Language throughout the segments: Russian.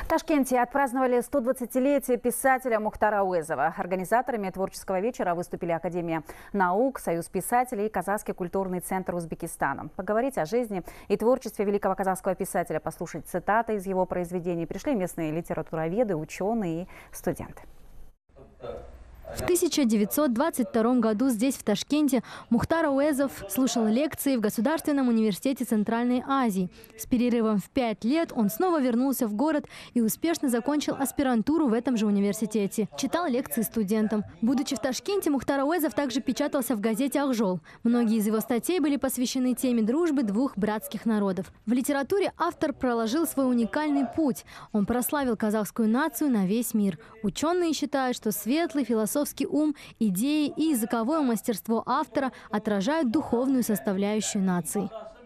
Ташкенте отпраздновали 120-летие писателя Мухтара Ауэзова. Организаторами творческого вечера выступили Академия наук, Союз писателей и Казахский культурный центр Узбекистана. Поговорить о жизни и творчестве великого казахского писателя, послушать цитаты из его произведений пришли местные литературоведы, ученые и студенты. В 1922 году здесь, в Ташкенте, Мухтар Ауэзов слушал лекции в Государственном университете Центральной Азии. С перерывом в 5 лет он снова вернулся в город и успешно закончил аспирантуру в этом же университете. Читал лекции студентам. Будучи в Ташкенте, Мухтар Ауэзов также печатался в газете «Акжол». Многие из его статей были посвящены теме дружбы двух братских народов. В литературе автор проложил свой уникальный путь. Он прославил казахскую нацию на весь мир. Ученые считают, что светлый философский ум, идеи и языковое мастерство автора отражают духовную составляющую нации.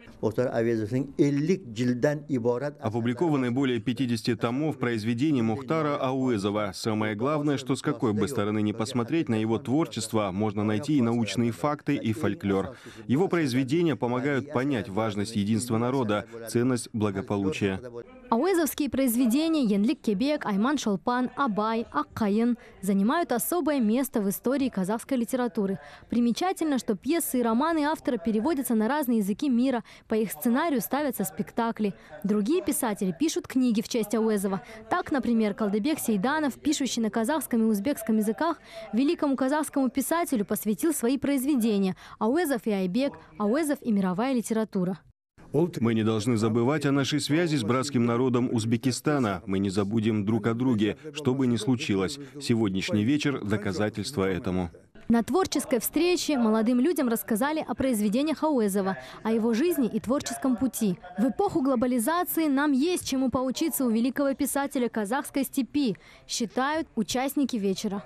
Опубликованы более 50 томов произведений Мухтара Ауэзова. Самое главное, что с какой бы стороны ни посмотреть на его творчество, можно найти и научные факты, и фольклор. Его произведения помогают понять важность единства народа, ценность благополучия. Ауэзовские произведения Янлик Кебек, Айман Шолпан, Абай, Аккаин занимают особое место в истории казахской литературы. Примечательно, что пьесы и романы автора переводятся на разные языки мира, по их сценарию ставятся спектакли. Другие писатели пишут книги в честь Ауэзова. Так, например, Калдыбек Сейданов, пишущий на казахском и узбекском языках, великому казахскому писателю посвятил свои произведения «Ауэзов и Айбек», «Ауэзов и мировая литература». Мы не должны забывать о нашей связи с братским народом Узбекистана. Мы не забудем друг о друге, что бы ни случилось. Сегодняшний вечер – доказательство этому. На творческой встрече молодым людям рассказали о произведениях Ауэзова, о его жизни и творческом пути. В эпоху глобализации нам есть чему поучиться у великого писателя казахской степи, считают участники вечера.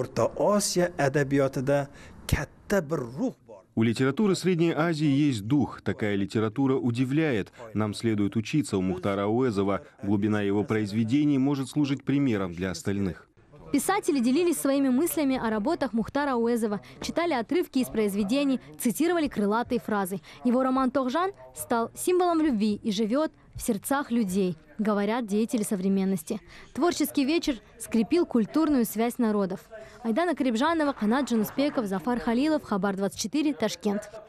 У литературы Средней Азии есть дух. Такая литература удивляет. Нам следует учиться у Мухтара Ауэзова. Глубина его произведений может служить примером для остальных. Писатели делились своими мыслями о работах Мухтара Ауэзова, читали отрывки из произведений, цитировали крылатые фразы. Его роман «Тохжан» стал символом любви и живет в сердцах людей, говорят деятели современности. Творческий вечер скрепил культурную связь народов. Айдана Карибжанова, Канат Джануспеков, Зафар Халилов, Хабар 24, Ташкент.